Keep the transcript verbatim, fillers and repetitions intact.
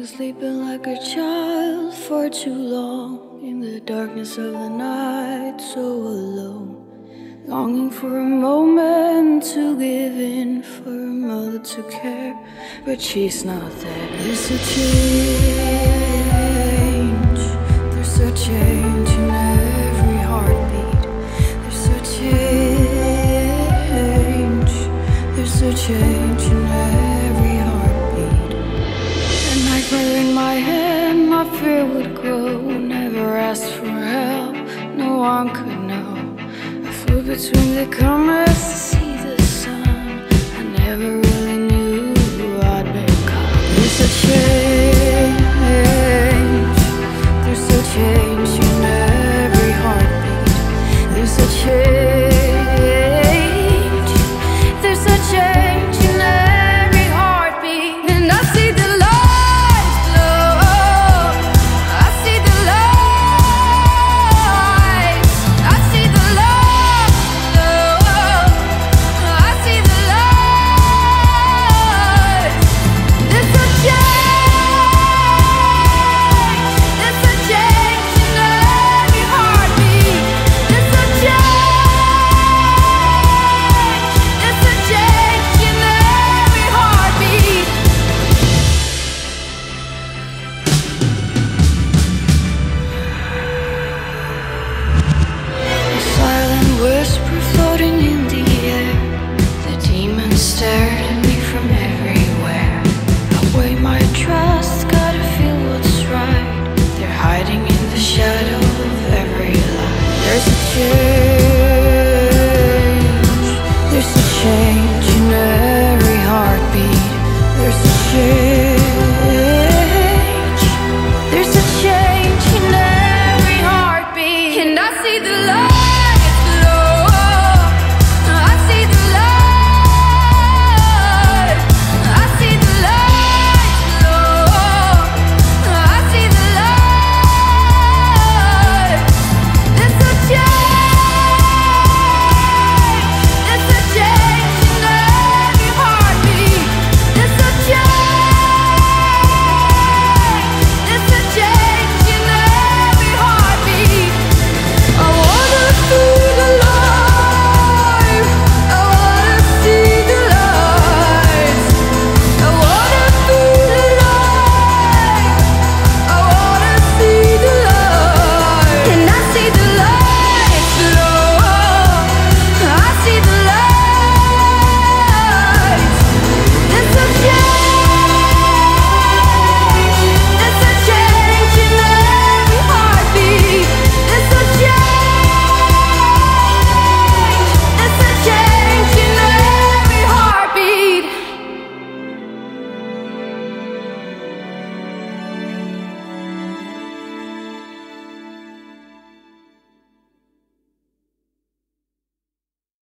was sleeping like a child for too long, in the darkness of the night, so alone. Longing for a moment to give in, for a mother to care, but she's not there. There's a change, there's a change in every heartbeat. There's a change, there's a change in every heartbeat. A nightmare in my head, my fear would grow. Never asked for help, no one could know. Between the comets to see the sun, I never really knew I'd been caught. There's a change.